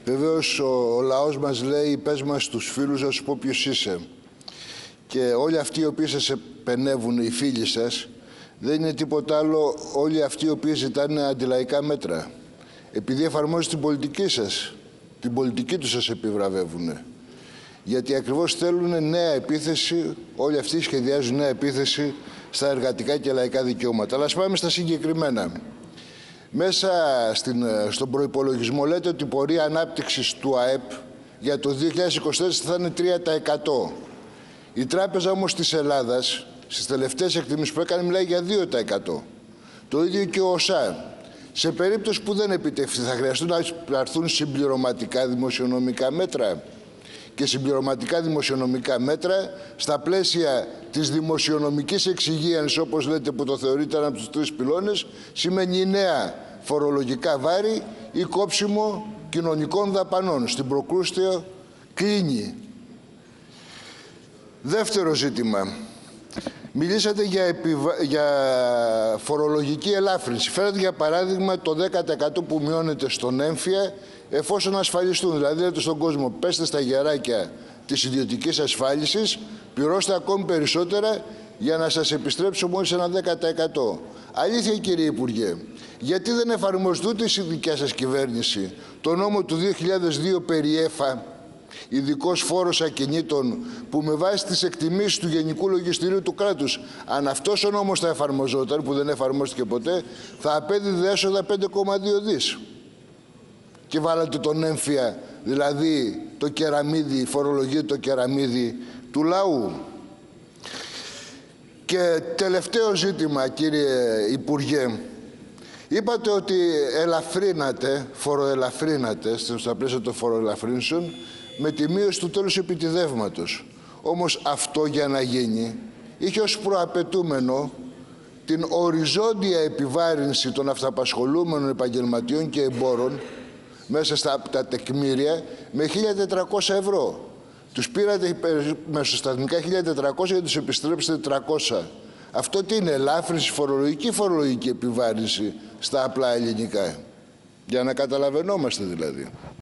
Βεβαίως ο λαός μας λέει πες μας τους φίλους να σου πω ποιος είσαι. Και όλοι αυτοί οι οποίοι σας επενεύουν, οι φίλοι σας, δεν είναι τίποτα άλλο όλοι αυτοί οι οποίοι ζητάνε αντιλαϊκά μέτρα. Επειδή εφαρμόζετε την πολιτική σας, την πολιτική τους σας επιβραβεύουν. Γιατί ακριβώς θέλουν νέα επίθεση, όλοι αυτοί σχεδιάζουν νέα επίθεση στα εργατικά και λαϊκά δικαιώματα. Αλλά ας πάμε στα συγκεκριμένα. Μέσα στον προϋπολογισμό λέτε ότι η πορεία ανάπτυξης του ΑΕΠ για το 2024 θα είναι 3%. Η Τράπεζα όμως της Ελλάδας, στις τελευταίες εκτιμήσεις που έκανε, μιλάει για 2%. Το ίδιο και ο ΟΣΑ. Σε περίπτωση που δεν επιτευχθεί, θα χρειαστούν να έρθουν συμπληρωματικά δημοσιονομικά μέτρα. Και συμπληρωματικά δημοσιονομικά μέτρα στα πλαίσια της δημοσιονομικής εξυγίανσης, όπως λέτε, που το θεωρείτε ένα από τους τρεις πυλώνες, σημαίνει νέα φορολογικά βάρη ή κόψιμο κοινωνικών δαπανών. Στην προκρούστια κλείνει. Δεύτερο ζήτημα. Μιλήσατε για φορολογική ελάφρυνση. Φέρατε για παράδειγμα το 10% που μειώνεται στον έμφυα εφόσον ασφαλιστούν. Δηλαδή λέτε στον κόσμο πέστε στα γεράκια της ιδιωτικής ασφάλισης, πληρώστε ακόμη περισσότερα για να σας επιστρέψω μόλις ένα 10%. Αλήθεια κύριε Υπουργέ, γιατί δεν εφαρμοζεται ούτε η δικιά σας κυβέρνηση το νόμο του 2002 περί ΕΦΑ, ειδικός φόρος ακινήτων, που με βάση τις εκτιμήσεις του Γενικού Λογιστηρίου του κράτους, αν αυτός ο νόμος θα εφαρμοζόταν, που δεν εφαρμόστηκε ποτέ, θα απέδιδε έσοδα 5,2 δις. Και βάλατε τον έμφυα, δηλαδή το κεραμίδι, φορολογεί το κεραμίδι του λαού. Και τελευταίο ζήτημα, κύριε Υπουργέ, είπατε ότι φοροελαφρύνατε στα πλαίσια των φοροελαφρύνσεων με τη μείωση του τέλους επιτιδεύματος. Όμως αυτό για να γίνει είχε ως προαπαιτούμενο την οριζόντια επιβάρυνση των αυταπασχολούμενων επαγγελματιών και εμπόρων μέσα στα τεκμήρια με 1.400 ευρώ. Τους πήρατε μεσοσταθμικά 1.400 και τους επιστρέψετε 300. Αυτό τι είναι, ελάφρυνση φορολογική επιβάρυνση στα απλά ελληνικά. Για να καταλαβαίνόμαστε δηλαδή.